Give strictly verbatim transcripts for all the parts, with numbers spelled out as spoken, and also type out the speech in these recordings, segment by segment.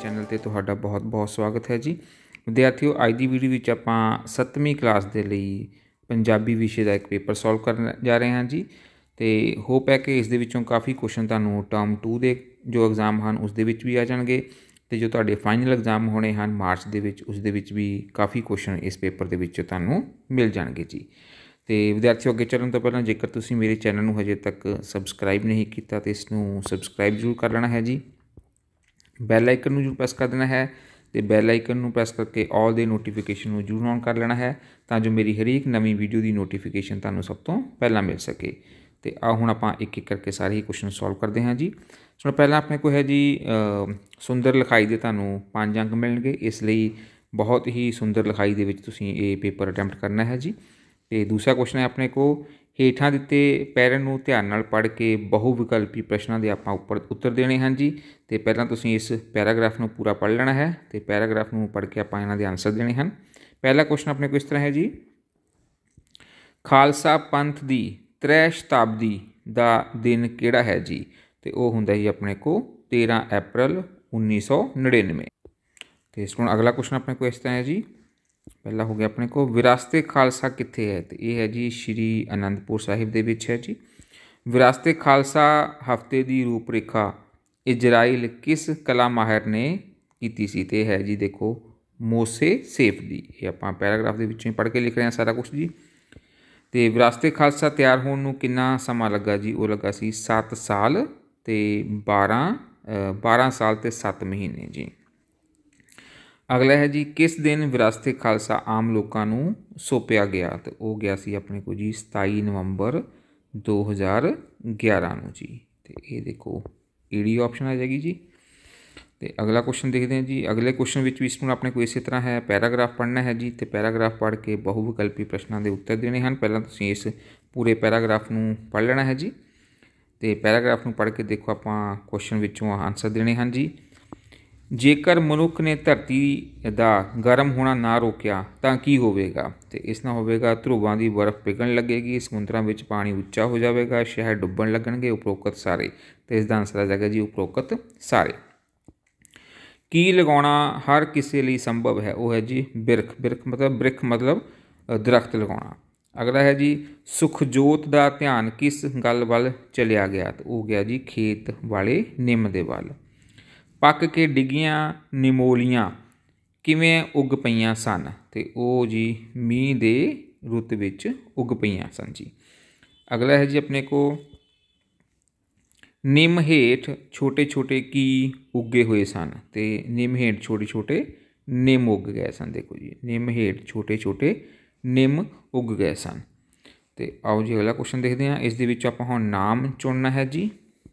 Channel ते तुहाडा बहुत बहुत स्वागत है जी। विद्यार्थियों, अज की वीडियो विच आपां सत्तवीं क्लास के लिए पंजाबी विषय का एक पेपर सॉल्व करन जा रहे हैं जी। तो होप है कि इस दे विचों काफ़ी क्वेश्चन तुहानूं टर्म टू के जो एग्जाम हैं उस दे विच भी आ जाएंगे, तो जो तुहाडे फाइनल एग्जाम होने हैं मार्च दे विच उस दे विच भी काफ़ी क्वेश्चन इस पेपर के विच तुहानूं मिल जाएंगे जी। तो विद्यार्थियों, अगे चलने तो पहला जेकर तुसीं मेरे चैनल नूं हजे तक सबसक्राइब नहीं किया तो इसनूं सबसक्राइब जरूर कर लेना है जी। बैल आइकन में जरूर प्रेस कर देना है, तो बैल आइकन में प्रेस करके ऑल दे नोटिफिकेशन में जरूर ऑन कर लेना है, तो जो मेरी हरेक नवीं वीडियो की नोटिफिकेशन तुहानूं सब तो पहला मिल सके। तो आ हुण आपां एक एक करके सारे ही क्वेश्चन सॉल्व करते हैं जी। सो पहला अपने को है जी सुंदर लिखाई के तुहानूं पाँच अंक मिलणगे, इसलिए बहुत ही सुंदर लिखाई दे विच तुसीं ये पेपर अटैम्प्ट करना है जी। तो दूसरा क्वेश्चन है अपने को हेठां दिते पैरां नूं ध्यान नाल पढ़ के बहु विकल्पी प्रश्नों के आपां उपर उत्तर देने हैं जी। तो पहलां तुसीं इस पैराग्राफ नूं पूरा पढ़ लेना है, तो पैराग्राफ नूं पढ़ के आपां इन्हां दे आंसर देने हैं। पहला क्वेश्चन अपने को इस तरह है जी, खालसा पंथ दी त्रै शताब्दी का दिन किहड़ा है जी। तो वह हुंदा जी अपने को तेरह अप्रैल उन्नीस सौ नड़िनवे। तो इस अगला क्वेश्चन अपने को इस तरह है जी, पहला हो गया अपने को विरासते खालसा कित्थे है, तो यह है जी श्री आनंदपुर साहिब दे विच है जी। विरासते खालसा हफ्ते की रूपरेखा इजराइल किस कला माहिर ने की सी, तो है जी देखो मोसे सेफ दी। ये आपां पैराग्राफ के विचों पढ़ के लिख रहे हैं सारा कुछ जी। तो विरासते खालसा तैयार होने नूं कितना समा लगा जी, वो लगा सी सत्त साल तो बारह बारह साल तो सत्त महीने जी। अगला है जी, किस दिन विरासते खालसा आम लोगों नूं सौंपिया गया, तो वो गया सी अपने को जी सताई नवंबर दो हज़ार ग्यारह नूं जी। तो ये देखो ईडी ऑप्शन आ जाएगी जी। तो अगला क्वेश्चन देखते हैं जी। अगले क्वेश्चन भी इस अपने को इस तरह है, पैराग्राफ पढ़ना है जी। तो पैराग्राफ पढ़ के बहु विकल्पी प्रश्नों के उत्तर देने हैं। पहला तुसीं इस पूरे पैराग्राफ नूं पढ़ लेना है जी। तो पैराग्राफ नूं पढ़ के देखो आपां क्वेश्चन विचों आंसर देने हैं जी। जेकर मनुख ने धरती का गर्म होना ना रोकया तो की होवेगा, तो इस नाल होवेगा ध्रुवां की बर्फ पिघलण लगेगी, समुद्रां विच पानी उच्चा हो जाएगा, शहर डुब्बण लगणगे, उपरोक्त सारे। तो इसका आंसर आ जाएगा जी उपरोक्त सारे। की लगाउणा हर किसी लिए संभव है, वह है जी बिरख। बिरख मतलब बिरख मतलब दरख्त लगाउणा। अगला है जी, सुखजोत का ध्यान किस गल वल चलिया गया, तो वह गया जी खेत वाले निम दे वल। पक के डिगियां निमोलियां किवें उग पईयां सन, तो वह जी मीह दे रुत विच उग पईयां सन जी। अगला है जी अपने को निम हेठ छोटे छोटे की उगे हुए सन, तो निम हेठ छोटे छोटे निम उग गए सन। देखो जी निम हेठ छोटे छोटे निम उग गए सन। तो आओ जी अगला क्वेश्चन देखते हैं। इस दे विच आपां हुण नाम चुनना है जी।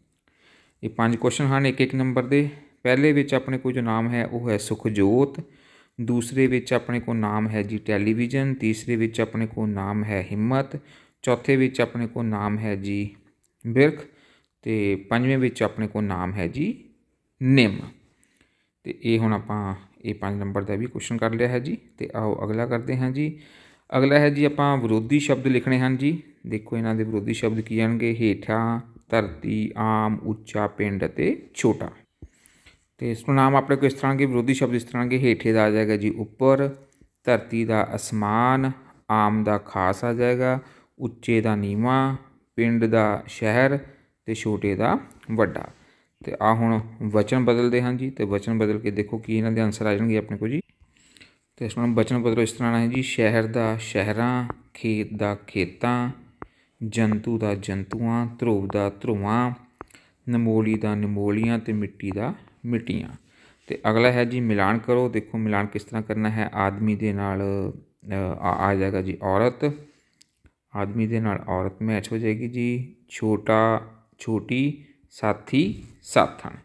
ये पांच क्वेश्चन हैं एक एक नंबर के। पहले विच अपने को जो नाम है वह है सुखजोत, दूसरे विच अपने को नाम है जी टैलीविजन, तीसरे विच अपने को नाम है हिम्मत, चौथे विच अपने को नाम है जी बिरख, तो पंजवें विच अपने को नाम है जी निम। तो ये हुण आपां ये पाँच नंबर का भी क्वेश्चन कर लिया है जी। तो आओ अगला करते हैं जी। अगला है जी आपां विरोधी शब्द लिखने हैं जी। देखो इन्हां दे विरोधी शब्द की आउणगे हेठा, धरती, आम, उच्चा, पिंड ते छोटा। तो इस नाम अपने को इस तरह के विरोधी शब्द इस तरह के हेठे का आ जाएगा जी ऊपर, धरती का आसमान, आम का खास आ जाएगा, उच्चे का नीवा, पिंड का शहर तो छोटे का वड्डा। तो आ हुण वचन बदलते हैं जी। तो वचन बदल के देखो कि इन्हां दे आंसर आ जाएंगे अपने को जी। तो इस वचन बदलो इस तरह है जी, शहर का शहरां, खेत का खेतां, जंतु का जंतुआं, ध्रुव का ध्रुवां, नमोली का नमोलियां तो मिट्टी का मिट्टियां। तो अगला है जी मिलान करो। देखो मिलान किस तरह करना है, आदमी दे नाल आ, आ जाएगा जी औरत, आदमी दे नाल औरत मैच हो जाएगी जी, छोटा छोटी, साथी साथन।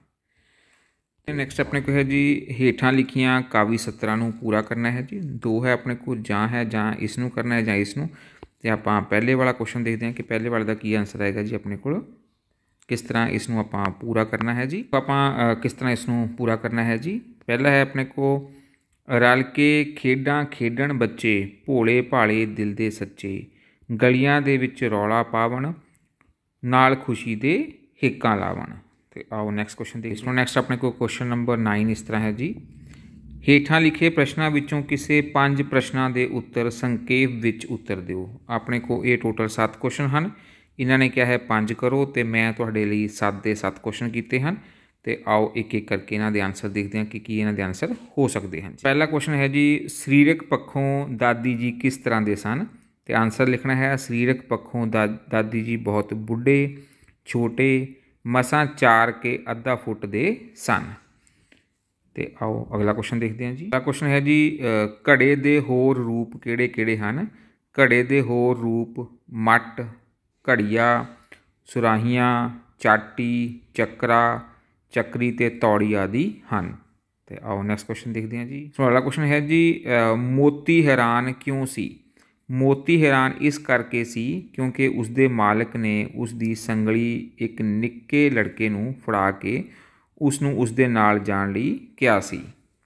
नैक्सट अपने को है जी हेठां लिखियां कावी सत्तरां नूं पूरा करना है जी। दो है अपने को जां है जां इसनूं करना है जां इसनूं। तो आपां पहले वाला क्वेश्चन देखते हैं कि पहले वाले का की आंसर आएगा जी अपने को किस तरह इसनूं आपां पूरा करना है जी। आपां किस तरह इसनूं पूरा करना है जी। पहला है अपने को रल के खेडां खेडण बच्चे भोले भाले दिल दे सच्चे, गलियां दे विच रौला पावण नाल खुशी दे हिक्कां लावण। तो आओ नैक्सट क्वेश्चन देखिए। नैक्सट अपने को क्वेश्चन नंबर नाइन इस तरह है जी, ਹੇਠਾਂ लिखे प्रश्नों विचों किसी पांच प्रश्नों के उत्तर संक्षेप विच उत्तर दिओ। अपने को ये टोटल सत्त क्वेश्चन हैं, इन्होंने क्या है पांच करो, तो मैं तुहाडे लई सत्त दे सत्त क्वेश्चन किए हैं। तो आओ एक एक करके इन्हों के आंसर देखते हैं कि की इन्हों के आंसर हो सकते हैं। पहला क्वेश्चन है जी, सरीरक पक्षों दादी जी किस तरह के सन। तो आंसर लिखना है सरीरक पक्षों दा दादी जी बहुत बुढ़े, छोटे, मसां चार के अद्धा फुट दे सन। तो आओ अगला क्वेश्चन देखते हैं जी। अगला क्वेश्चन है जी, घड़े दे होर रूप किहड़े किहड़े हैं। घड़े दे होर रूप मट, घड़िया, सुराहियाँ, चाटी, चक्रा, चक्री ते तौड़ी आदि हैं। तो आओ नैक्सट क्वेश्चन देखते हैं जी। सो अगला क्वेश्चन है जी, मोती हैरान क्यों सी। मोती हैरान इस करके सी क्योंकि उसके मालिक ने उसकी संगली एक निक्के लड़के नूं फड़ा के उसनूं उसदे नाल जाण लई किहा सी।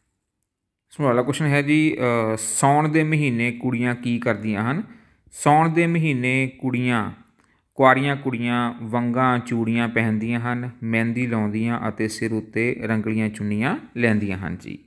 सो अगला क्वेश्चन है जी, सौण दे महीने कुड़ियाँ की करदियां हन। सौण दे महीने कुड़ियाँ कुआरियां कुड़ियाँ वंगां चूड़ियाँ पहनदियां हन, मेहंदी लाउंदियां अते सिर उत्ते रंगलियां चुन्नियां लैंदियां हन जी।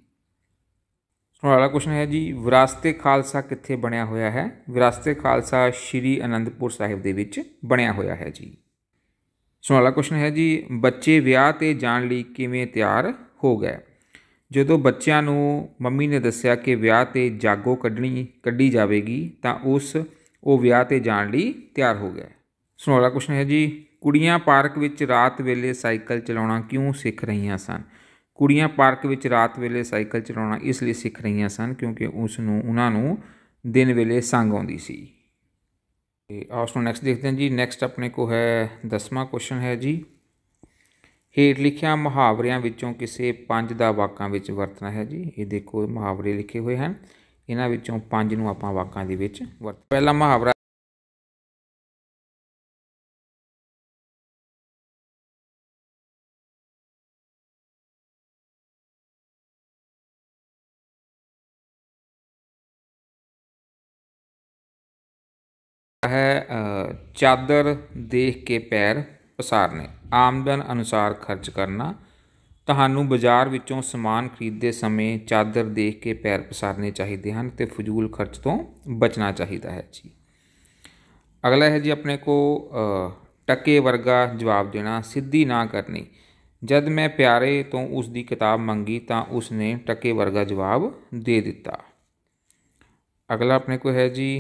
सो अगला क्वेश्चन है जी, विरासते खालसा कित्थे बनिया होया है। विरासते खालसा श्री आनंदपुर साहिब दे विच बनिया होया है जी। सो अगला क्वेश्चन है जी, बच्चे विआह ते जाण लई किवें तैयार हो गए। जदों बच्चों नूं मम्मी ने दस्सिया कि विआह ते जागो कढ़नी कढ़ी जाएगी तो उस वो विआह ते जाण लई तैयार हो गए। सो अगला क्वेश्चन है जी, कुड़ियां पार्क विच रात वेले साइकिल चलाउणा क्यों सीख रही सन। कुड़ियां पार्क विच रात वेले साइकिल चलाउणा इसलिए सीख रही सन क्योंकि उसनूं उन्हां नूं दिन वेले संग आउंदी सी। आओ उसको नैक्सट देखते हैं जी। नैक्सट अपने को है दसवां क्वेश्चन है जी, हेठ लिखिया मुहावरियां विचों किसी पंज दा वाकां विच वरतना है जी। ये देखो मुहावरे लिखे हुए हैं, इन्हां विचों पंज नूं आपां वाकां दे विच वरत। पहला मुहावरा है, चादर देख के पैर पसारने, आमदन अनुसार खर्च करना। ਤੁਹਾਨੂੰ ਬਾਜ਼ਾਰ ਵਿੱਚੋਂ ਸਮਾਨ ਖਰੀਦਦੇ ਸਮੇਂ ਚਾਦਰ ਦੇਖ ਕੇ ਪੈਰ ਪਸਾਰਨੇ ਚਾਹੀਦੇ ਹਨ ਤੇ ਫਜ਼ੂਲ ਖਰਚ ਤੋਂ ਬਚਣਾ ਚਾਹੀਦਾ ਹੈ ਜੀ। ਅਗਲਾ ਹੈ ਜੀ ਆਪਣੇ ਕੋ ਟਕੇ ਵਰਗਾ ਜਵਾਬ ਦੇਣਾ, ਸਿੱਧੀ ਨਾ ਕਰਨੀ। ਜਦ ਮੈਂ ਪਿਆਰੇ ਤੋਂ ਉਸ ਦੀ ਕਿਤਾਬ ਮੰਗੀ ਤਾਂ ਉਸਨੇ ਟਕੇ ਵਰਗਾ ਜਵਾਬ ਦੇ ਦਿੱਤਾ। ਅਗਲਾ ਆਪਣੇ ਕੋ ਹੈ ਜੀ,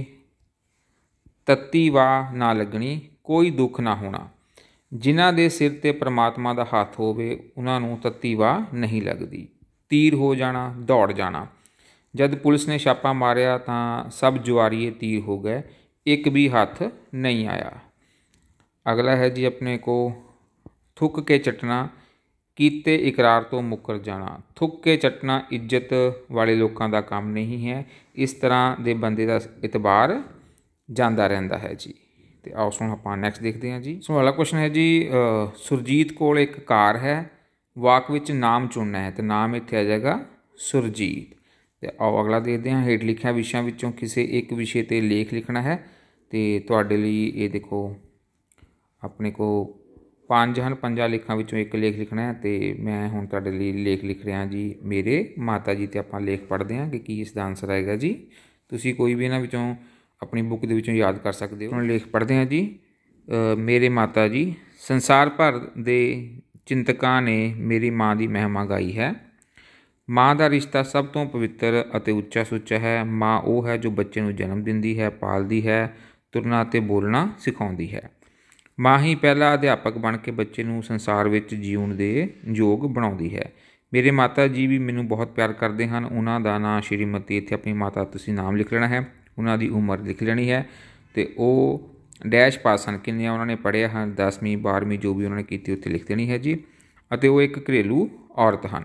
ਤੱਤੀ ਵਾਹ ਨਾ ਲੱਗਣੀ, ਕੋਈ ਦੁੱਖ ਨਾ ਹੋਣਾ। ਜਿਨ੍ਹਾਂ ਦੇ ਸਿਰ 'ਤੇ ਪਰਮਾਤਮਾ ਦਾ ਹੱਥ ਹੋਵੇ ਉਹਨਾਂ ਨੂੰ ਤੱਤੀ ਵਾਹ ਨਹੀਂ ਲੱਗਦੀ। ਤੀਰ ਹੋ ਜਾਣਾ, ਦੌੜ ਜਾਣਾ। ਜਦ ਪੁਲਿਸ ਨੇ ਛਾਪਾ ਮਾਰਿਆ ਤਾਂ ਸਭ ਜੁਆਰੀਏ ਤੀਰ ਹੋ ਗਏ, ਇੱਕ ਵੀ ਹੱਥ ਨਹੀਂ ਆਇਆ। ਅਗਲਾ ਹੈ ਜੀ ਆਪਣੇ ਕੋ ਥੁੱਕ ਕੇ ਚੱਟਣਾ, ਕੀਤੇ ਇਕਰਾਰ ਤੋਂ ਮੁੱਕਰ ਜਾਣਾ। ਥੁੱਕ ਕੇ ਚੱਟਣਾ ਇੱਜ਼ਤ ਵਾਲੇ ਲੋਕਾਂ ਦਾ ਕੰਮ ਨਹੀਂ ਹੈ, ਇਸ ਤਰ੍ਹਾਂ ਦੇ ਬੰਦੇ ਦਾ ਇਤਬਾਰ ਜਾਂਦਾ ਰਹਿੰਦਾ ਹੈ ਜੀ। तो आओ सुन आप नैक्सट देखते हैं जी। सो अगला क्वेश्चन है जी, सुरजीत कोल एक कार है, वाक विच नाम चुनना है तो नाम इत्थे आ जाएगा सुरजीत। तो आओ अगला देखते हैं, हेठ लिखिया विषयों विचों किसी एक विषय ते लेख लिखना है। तो तुहाडे लई ये देखो अपने को पंज हैं, पंजा लेखों विचों एक लेख लिखना है। तो मैं हुण तुहाडे लई लेख लिख रहा जी मेरे माता जी। तो आपां लेख पढ़ते हैं कि की इसका आंसर आएगा जी। तुसीं कोई भी इन्हां विचों अपनी बुक के विचों याद कर सकते हो। लेख पढ़ते हैं जी, मेरे माता जी। संसार भर दे चिंतकां ने मेरी माँ की महिमा गाई है। माँ का रिश्ता सब तो पवित्र अते उच्चा सुच्चा है। माँ वो है जो बच्चे नूं जन्म दिंदी है, पालदी है, तुरना ते बोलना सिखाउंदी है। माँ ही पहला अध्यापक बन के बच्चे नूं संसार विच जीउण दे योग बनाउंदी है। मेरे माता जी भी मैनूं बहुत प्यार करते हैं। उन्हां दा नां श्रीमती, इत्थे अपनी माता तुसीं नाम लिख लेना है, उन्हां दी उम्र लिख लेनी है। तो वो डैश पास हैं, किन्ने उन्होंने पढ़िया हैं, दसवीं बारहवीं जो भी उन्होंने की उत्थे लिख देनी है जी। और वो एक घरेलू औरत हैं।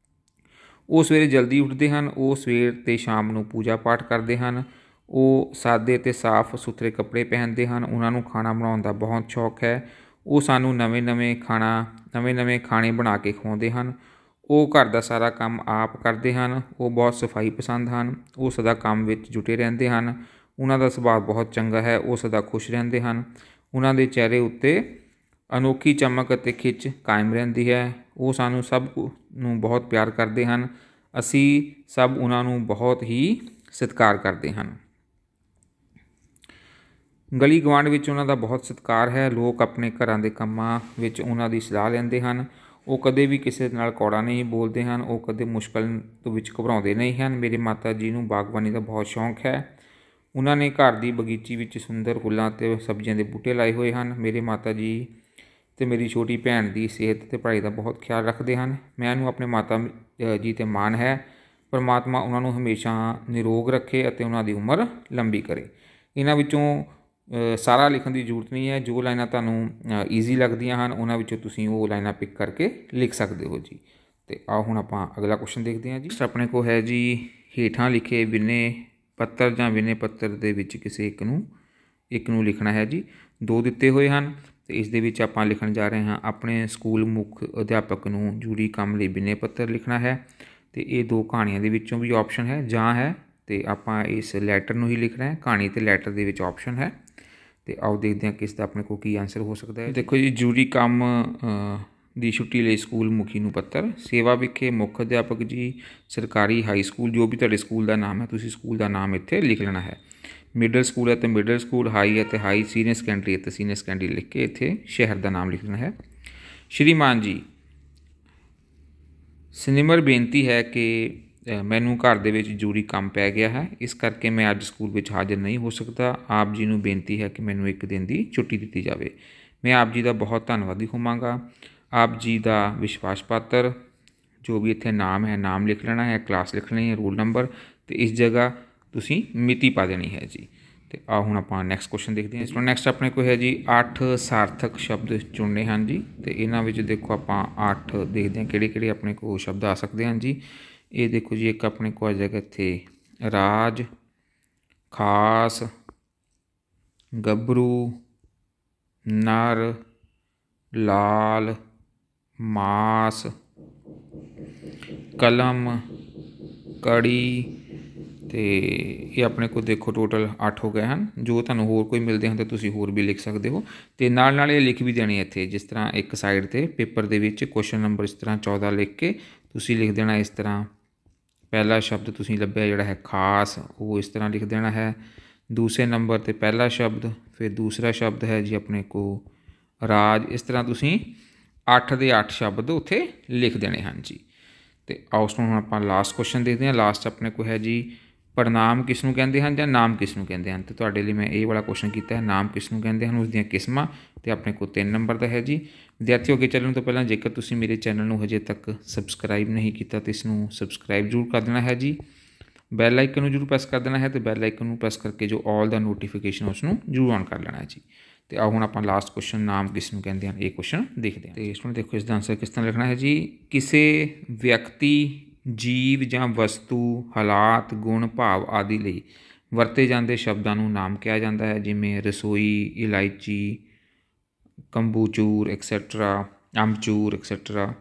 वो सवेरे जल्दी उठते हैं, वो सवेर ते शाम नूं पूजा पाठ करते हैं। वो सादे ते साफ सुथरे कपड़े पहनते हैं। उन्होंने खाना बनाउण दा बहुत शौक है। वो सानूं नवें नवें खाना नवें नवें खाने बना के खवाउंदे हैं। वो घर का सारा काम आप करते हैं। वो बहुत सफाई पसंद हैं। वो सदा काम विच जुटे रहते हैं। उन्हों का सुभाव बहुत चंगा है। वो सदा खुश रहते हैं। उन्हों के चेहरे उत्ते ਅਨੋਖੀ ਚਮਕ ਅਤੇ ਖਿੱਚ ਕਾਇਮ ਰਹਿੰਦੀ ਹੈ। ਉਹ ਸਾਨੂੰ ਸਭ ਨੂੰ ਬਹੁਤ ਪਿਆਰ ਕਰਦੇ ਹਨ। ਅਸੀਂ ਸਭ ਉਹਨਾਂ ਨੂੰ ਬਹੁਤ ਹੀ ਸਤਿਕਾਰ ਕਰਦੇ ਹਨ। ਗਲੀ ਗੁਆਂਢ ਵਿੱਚ ਉਹਨਾਂ ਦਾ ਬਹੁਤ ਸਤਿਕਾਰ ਹੈ। ਲੋਕ ਆਪਣੇ ਘਰਾਂ ਦੇ ਕੰਮਾਂ ਵਿੱਚ ਉਹਨਾਂ ਦੀ ਸਲਾਹ ਲੈਂਦੇ ਹਨ। ਉਹ ਕਦੇ ਵੀ ਕਿਸੇ ਨਾਲ ਕੌੜਾ ਨਹੀਂ ਬੋਲਦੇ ਹਨ। ਉਹ ਕਦੇ ਮੁਸ਼ਕਿਲ ਤੋਂ ਵਿੱਚ ਘਬਰਾਉਂਦੇ ਨਹੀਂ ਹਨ। ਮੇਰੇ ਮਾਤਾ ਜੀ ਨੂੰ ਬਾਗਬਾਨੀ ਦਾ ਬਹੁਤ ਸ਼ੌਂਕ ਹੈ। ਉਹਨਾਂ ਨੇ ਘਰ ਦੀ ਬਗੀਚੀ ਵਿੱਚ ਸੁੰਦਰ ਫੁੱਲਾਂ ਅਤੇ ਸਬਜ਼ੀਆਂ ਦੇ ਬੂਟੇ ਲਾਏ ਹੋਏ ਹਨ। ਮੇਰੇ ਮਾਤਾ ਜੀ ਅਤੇ ਮੇਰੀ ਛੋਟੀ ਭੈਣ ਦੀ ਸਿਹਤ ਅਤੇ ਪੜ੍ਹਾਈ ਦਾ ਬਹੁਤ ਖਿਆਲ ਰੱਖਦੇ ਹਨ। ਮੈਨੂੰ ਆਪਣੇ ਮਾਤਾ ਜੀ 'ਤੇ ਮਾਣ ਹੈ। ਪਰਮਾਤਮਾ ਉਹਨਾਂ ਨੂੰ ਹਮੇਸ਼ਾ ਨਿਰੋਗ ਰੱਖੇ ਅਤੇ ਉਹਨਾਂ ਦੀ ਉਮਰ ਲੰਬੀ ਕਰੇ। ਇਹਨਾਂ ਵਿੱਚੋਂ ਸਾਰਾ ਲਿਖਣ ਦੀ ਜ਼ਰੂਰਤ ਨਹੀਂ ਹੈ। ਜੋ ਲਾਈਨਾਂ ਤੁਹਾਨੂੰ ਈਜ਼ੀ ਲੱਗਦੀਆਂ ਹਨ ਉਹਨਾਂ ਵਿੱਚੋਂ ਤੁਸੀਂ ਉਹ ਲਾਈਨਾਂ ਪਿਕ ਕਰਕੇ ਲਿਖ ਸਕਦੇ ਹੋ ਜੀ। ਅਤੇ ਆਓ ਹੁਣ ਆਪਾਂ ਅਗਲਾ ਕੁਐਸਚਨ ਦੇਖਦੇ ਹਾਂ ਜੀ। ਆਪਣੇ ਕੋਲ ਹੈ ਜੀ, ਹੇਠਾਂ ਲਿਖੇ ਵਿਨੇ ਪੱਤਰ ਜਾਂ ਵਿਨੇ ਪੱਤਰ ਦੇ ਵਿੱਚ ਕਿਸੇ ਇੱਕ ਨੂੰ ਇੱਕ ਨੂੰ ਲਿਖਣਾ ਹੈ ਜੀ। ਦੋ ਦਿੱਤੇ ਹੋਏ ਹਨ ਅਤੇ ਇਸ ਦੇ ਵਿੱਚ ਆਪਾਂ ਲਿਖਣ ਜਾ ਰਹੇ ਹਾਂ, ਆਪਣੇ ਸਕੂਲ ਮੁੱਖ ਅਧਿਆਪਕ ਨੂੰ ਜ਼ਰੂਰੀ ਕੰਮ ਲਈ ਵਿਨੇ ਪੱਤਰ ਲਿਖਣਾ ਹੈ। ਅਤੇ ਇਹ ਦੋ ਕਹਾਣੀਆਂ ਦੇ ਵਿੱਚੋਂ ਵੀ ਆਪਸ਼ਨ ਹੈ, ਜਾਂ ਹੈ, ਅਤੇ ਆਪਾਂ ਇਸ ਲੈਟਰ ਨੂੰ ਹੀ ਲਿਖਣਾ ਹੈ। ਕਹਾਣੀ ਅਤੇ ਲੈਟਰ ਦੇ ਵਿੱਚ ਆਪਸ਼ਨ ਹੈ। ਅਤੇ ਆਓ ਦੇਖਦੇ ਹਾਂ ਕਿਸ ਦਾ ਆਪਣੇ ਕੋਲ ਕੀ ਆਨਸਰ ਹੋ ਸਕਦਾ ਹੈ। ਦੇਖੋ ਜੀ, ਜ਼ਰੂਰੀ ਕੰਮ ਦੀ ਛੁੱਟੀ ਲਈ ਸਕੂਲ ਮੁਖੀ ਨੂੰ ਪੱਤਰ। ਸੇਵਾ ਵਿਖੇ ਮੁੱਖ ਅਧਿਆਪਕ ਜੀ, ਸਰਕਾਰੀ ਹਾਈ ਸਕੂਲ, ਜੋ ਵੀ ਤੁਹਾਡੇ ਸਕੂਲ ਦਾ ਨਾਮ ਹੈ ਤੁਸੀਂ ਸਕੂਲ ਦਾ ਨਾਮ ਇੱਥੇ ਲਿਖ ਲੈਣਾ ਹੈ। ਮਿਡਲ ਸਕੂਲ ਹੈ ਅਤੇ ਮਿਡਲ ਸਕੂਲ, ਹਾਈ ਅਤੇ ਹਾਈ, ਸੀਨੀਅਰ ਸੈਕੰਡਰੀ ਅਤੇ ਸੀਨੀਅਰ ਸੈਕੰਡਰੀ ਲਿਖ ਕੇ ਇੱਥੇ ਸ਼ਹਿਰ ਦਾ ਨਾਮ ਲਿਖਣਾ ਹੈ। ਸ਼੍ਰੀਮਾਨ ਜੀ, ਸਿਨਿਮਰ ਬੇਨਤੀ ਹੈ ਕਿ ਮੈਨੂੰ ਘਰ ਦੇ ਵਿੱਚ ਜ਼ਰੂਰੀ ਕੰਮ ਪੈ ਗਿਆ ਹੈ, ਇਸ ਕਰਕੇ ਮੈਂ ਅੱਜ ਸਕੂਲ ਵਿੱਚ ਹਾਜ਼ਰ ਨਹੀਂ ਹੋ ਸਕਦਾ। ਆਪ ਜੀ ਨੂੰ ਬੇਨਤੀ ਹੈ ਕਿ ਮੈਨੂੰ ਇੱਕ ਦਿਨ ਦੀ ਛੁੱਟੀ ਦਿੱਤੀ ਜਾਵੇ। ਮੈਂ ਆਪ ਜੀ ਦਾ ਬਹੁਤ ਧੰਨਵਾਦੀ ਹੋਵਾਂਗਾ। ਆਪ ਜੀ ਦਾ ਵਿਸ਼ਵਾਸ ਪਾਤਰ, ਜੋ ਵੀ ਇੱਥੇ ਨਾਮ ਹੈ ਨਾਮ ਲਿਖ ਲੈਣਾ ਹੈ, ਕਲਾਸ ਲਿਖ ਲੈਣੀ ਹੈ, ਰੋਲ ਨੰਬਰ, ਅਤੇ ਇਸ ਜਗ੍ਹਾ ਤੁਸੀਂ ਮਿਤੀ ਪਾ ਦੇਣੀ ਹੈ ਜੀ। ਅਤੇ ਆਹ ਹੁਣ ਆਪਾਂ ਨੈਕਸਟ ਕੁਐਸਚਨ ਦੇਖਦੇ ਹਾਂ। ਇਸ ਤੋਂ ਨੈਕਸਟ ਆਪਣੇ ਕੋਲ ਹੈ ਜੀ, ਅੱਠ ਸਾਰਥਕ ਸ਼ਬਦ ਚੁਣਨੇ ਹਨ ਜੀ। ਅਤੇ ਇਹਨਾਂ ਵਿੱਚ ਦੇਖੋ ਆਪਾਂ ਅੱਠ ਦੇਖਦੇ ਹਾਂ ਕਿਹੜੇ ਕਿਹੜੇ ਆਪਣੇ ਕੋਲ ਸ਼ਬਦ ਆ ਸਕਦੇ ਹਨ ਜੀ। ਇਹ ਦੇਖੋ ਜੀ, ਇੱਕ ਆਪਣੇ ਕੋਲ ਆ ਜਾਏਗਾ ਇੱਥੇ ਰਾਜ, ਖਾਸ, ਗੱਭਰੂ, ਨਰ, ਲਾਲ, ਮਾਸ, ਕਲਮ, ਕੜੀ, ਅਤੇ ਇਹ ਆਪਣੇ ਕੋਲ ਦੇਖੋ ਟੋਟਲ ਅੱਠ ਹੋ ਗਏ ਹਨ। ਜੋ ਤੁਹਾਨੂੰ ਹੋਰ ਕੋਈ ਮਿਲਦੇ ਹਨ ਤਾਂ ਤੁਸੀਂ ਹੋਰ ਵੀ ਲਿਖ ਸਕਦੇ ਹੋ। ਅਤੇ ਨਾਲ ਨਾਲ ਇਹ ਲਿਖ ਵੀ ਦੇਣੇ ਇੱਥੇ, ਜਿਸ ਤਰ੍ਹਾਂ ਇੱਕ ਸਾਈਡ 'ਤੇ ਪੇਪਰ ਦੇ ਵਿੱਚ ਕੁਐਸਚਨ ਨੰਬਰ ਇਸ ਤਰ੍ਹਾਂ ਚੌਦਾਂ ਲਿਖ ਕੇ ਤੁਸੀਂ ਲਿਖ ਦੇਣਾ ਇਸ ਤਰ੍ਹਾਂ। ਪਹਿਲਾ ਸ਼ਬਦ ਤੁਸੀਂ ਲੱਭਿਆ ਜਿਹੜਾ ਹੈ ਖਾਸ, ਉਹ ਇਸ ਤਰ੍ਹਾਂ ਲਿਖ ਦੇਣਾ ਹੈ। ਦੂਸਰੇ ਨੰਬਰ 'ਤੇ ਪਹਿਲਾ ਸ਼ਬਦ, ਫਿਰ ਦੂਸਰਾ ਸ਼ਬਦ ਹੈ ਜੀ ਆਪਣੇ ਕੋਲ ਰਾਜ। ਇਸ ਤਰ੍ਹਾਂ ਤੁਸੀਂ ਅੱਠ ਦੇ ਅੱਠ ਸ਼ਬਦ ਉੱਥੇ ਲਿਖ ਦੇਣੇ ਹਨ ਜੀ। ਅਤੇ ਉਸ ਨੂੰ ਹੁਣ ਆਪਾਂ ਲਾਸਟ ਕੁਐਸਚਨ ਦੇਖਦੇ ਹਾਂ। ਲਾਸਟ ਆਪਣੇ ਕੋਲ ਹੈ ਜੀ, ਪੜਨਾਮ ਕਿਸ ਨੂੰ ਕਹਿੰਦੇ ਹਨ ਜਾਂ ਨਾਮ ਕਿਸ ਨੂੰ ਕਹਿੰਦੇ ਹਨ। ਅਤੇ ਤੁਹਾਡੇ ਲਈ ਮੈਂ ਇਹ ਵਾਲਾ ਕੁਐਸਚਨ ਕੀਤਾ ਹੈ, ਨਾਮ ਕਿਸ ਨੂੰ ਕਹਿੰਦੇ ਹਨ, ਉਸ ਦੀਆਂ ਕਿਸਮਾਂ, ਅਤੇ ਆਪਣੇ ਕੋਲ ਤਿੰਨ ਨੰਬਰ ਦਾ ਹੈ ਜੀ। ਵਿਦਿਆਰਥੀਓ, ਅੱਗੇ ਚੱਲਣ ਤੋਂ ਪਹਿਲਾਂ ਜੇਕਰ ਤੁਸੀਂ ਮੇਰੇ ਚੈਨਲ ਨੂੰ ਹਜੇ ਤੱਕ ਸਬਸਕ੍ਰਾਈਬ ਨਹੀਂ ਕੀਤਾ ਤਾਂ ਇਸ ਨੂੰ ਸਬਸਕ੍ਰਾਈਬ ਜ਼ਰੂਰ ਕਰ ਦੇਣਾ ਹੈ ਜੀ। ਬੈਲ ਆਈਕਨ ਨੂੰ ਜ਼ਰੂਰ ਪ੍ਰੈਸ ਕਰ ਦੇਣਾ ਹੈ, ਅਤੇ ਬੈਲ ਆਈਕਨ ਨੂੰ ਪ੍ਰੈਸ ਕਰਕੇ ਜੋ ਆਲ ਦਾ ਨੋਟੀਫਿਕੇਸ਼ਨ ਉਸ ਨੂੰ ਜ਼ਰੂਰ ਔਨ ਕਰ ਲੈਣਾ ਹੈ ਜੀ। ਅਤੇ ਆਓ ਹੁਣ ਆਪਾਂ ਲਾਸਟ ਕੁਐਸਚਨ, ਨਾਮ ਕਿਸ ਨੂੰ ਕਹਿੰਦੇ ਹਨ, ਇਹ ਕੁਐਸਚਨ ਦੇਖਦੇ ਹਾਂ। ਅਤੇ ਇਸ ਨੂੰ ਦੇਖੋ, ਇਸ ਦਾ ਆਨਸਰ ਕਿਸ ਤਰ੍ਹਾਂ ਲਿਖਣਾ ਹੈ ਜੀ। ਕਿਸੇ ਵਿਅਕਤੀ, ਜੀਵ ਜਾਂ ਵਸਤੂ, ਹਾਲਾਤ, ਗੁਣ, ਭਾਵ ਆਦਿ ਲਈ ਵਰਤੇ ਜਾਂਦੇ ਸ਼ਬਦਾਂ ਨੂੰ ਨਾਮ ਕਿਹਾ ਜਾਂਦਾ ਹੈ, ਜਿਵੇਂ ਰਸੋਈ, ਇਲਾਇਚੀ, ਕੰਬੂਚੂਰ ਐਕਸੈਟਰਾ, ਅੰਬਚੂਰ ਐਕਸੈਟਰਾ।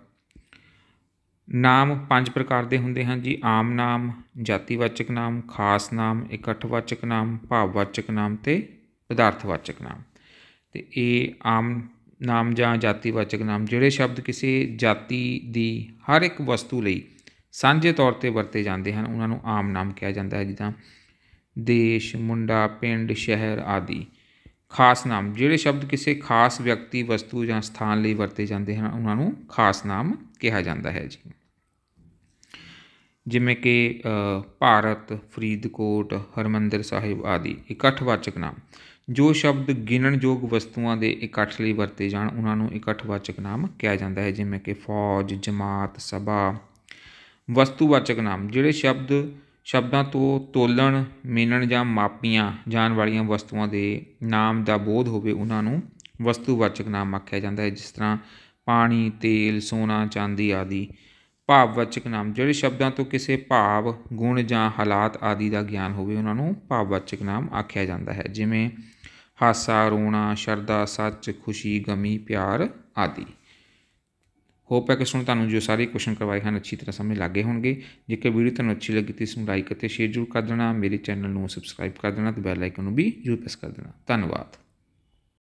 ਨਾਮ ਪੰਜ ਪ੍ਰਕਾਰ ਦੇ ਹੁੰਦੇ ਹਨ ਜੀ। ਆਮ ਨਾਮ, ਜਾਤੀਵਾਚਕ ਨਾਮ, ਖਾਸ ਨਾਮ, ਇਕੱਠਵਾਚਕ ਨਾਮ, ਭਾਵਵਾਚਕ ਨਾਮ ਅਤੇ ਪਦਾਰਥਵਾਚਕ ਨਾਮ। ਅਤੇ ਇਹ ਆਮ ਨਾਮ ਜਾਂ ਜਾਤੀਵਾਚਕ ਨਾਮ ਜਿਹੜੇ ਸ਼ਬਦ ਕਿਸੇ ਜਾਤੀ ਦੀ ਹਰ ਇੱਕ ਵਸਤੂ ਲਈ ਸਾਂਝੇ ਤੌਰ 'ਤੇ ਵਰਤੇ ਜਾਂਦੇ ਹਨ, ਉਹਨਾਂ ਨੂੰ ਆਮ ਨਾਮ ਕਿਹਾ ਜਾਂਦਾ ਹੈ, ਜਿੱਦਾਂ ਦੇਸ਼, ਮੁੰਡਾ, ਪਿੰਡ, ਸ਼ਹਿਰ ਆਦਿ। ਖਾਸ ਨਾਮ ਜਿਹੜੇ ਸ਼ਬਦ ਕਿਸੇ ਖਾਸ ਵਿਅਕਤੀ, ਵਸਤੂ ਜਾਂ ਸਥਾਨ ਲਈ ਵਰਤੇ ਜਾਂਦੇ ਹਨ, ਉਹਨਾਂ ਨੂੰ ਖਾਸ ਨਾਮ ਕਿਹਾ ਜਾਂਦਾ ਹੈ ਜੀ। ਜਿਵੇਂ ਕਿ ਭਾਰਤ, ਫਰੀਦਕੋਟ, ਹਰਿਮੰਦਰ ਸਾਹਿਬ ਆਦਿ। ਇਕੱਠਵਾਚਕ ਨਾਮ ਜੋ ਸ਼ਬਦ ਗਿਣਨਯੋਗ ਵਸਤੂਆਂ ਦੇ ਇਕੱਠ ਲਈ ਵਰਤੇ ਜਾਣ, ਉਹਨਾਂ ਨੂੰ ਇਕੱਠਵਾਚਕ ਨਾਮ ਕਿਹਾ ਜਾਂਦਾ ਹੈ, ਜਿਵੇਂ ਕਿ ਫੌਜ, ਜਮਾਤ, ਸਭਾ। ਵਸਤੂਵਾਚਕ ਨਾਮ ਜਿਹੜੇ ਸ਼ਬਦ ਸ਼ਬਦਾਂ ਤੋਂ ਤੋਲਣ, ਮਿਣਨ ਜਾਂ ਮਾਪੀਆਂ ਜਾਣ ਵਾਲੀਆਂ ਵਸਤੂਆਂ ਦੇ ਨਾਮ ਦਾ ਬੋਧ ਹੋਵੇ, ਉਹਨਾਂ ਨੂੰ ਵਸਤੂਵਾਚਕ ਨਾਮ ਆਖਿਆ ਜਾਂਦਾ ਹੈ, ਜਿਸ ਤਰ੍ਹਾਂ ਪਾਣੀ, ਤੇਲ, ਸੋਨਾ, ਚਾਂਦੀ ਆਦਿ। ਭਾਵਵਾਚਕ ਨਾਮ ਜਿਹੜੇ ਸ਼ਬਦਾਂ ਤੋਂ ਕਿਸੇ ਭਾਵ, ਗੁਣ ਜਾਂ ਹਾਲਾਤ ਆਦਿ ਦਾ ਗਿਆਨ ਹੋਵੇ, ਉਹਨਾਂ ਨੂੰ ਭਾਵਵਾਚਕ ਨਾਮ ਆਖਿਆ ਜਾਂਦਾ ਹੈ, ਜਿਵੇਂ ਹਾਸਾ, ਰੋਣਾ, ਸ਼ਰਧਾ, ਸੱਚ, ਖੁਸ਼ੀ, ਗਮੀ, ਪਿਆਰ ਆਦਿ। ਹੋਪ ਹੈ ਕਿ ਸੁਣ ਤੁਹਾਨੂੰ ਜੋ ਸਾਰੇ ਕੁਐਸਚਨ ਕਰਵਾਏ ਹਨ ਅੱਛੀ ਤਰ੍ਹਾਂ ਸਮਝ ਲੱਗ ਗਏ ਹੋਣਗੇ। ਜੇਕਰ ਵੀਡੀਓ ਤੁਹਾਨੂੰ ਅੱਛੀ ਲੱਗੀ ਤਾਂ ਇਸ ਨੂੰ ਲਾਈਕ ਅਤੇ ਸ਼ੇਅਰ ਜ਼ਰੂਰ ਕਰ ਦੇਣਾ। ਮੇਰੇ ਚੈਨਲ ਨੂੰ ਸਬਸਕ੍ਰਾਈਬ ਕਰ ਦੇਣਾ ਅਤੇ ਬੈਲ ਆਈਕਨ ਨੂੰ ਵੀ ਜ਼ਰੂਰ ਪ੍ਰੈਸ ਕਰ ਦੇਣਾ। ਧੰਨਵਾਦ।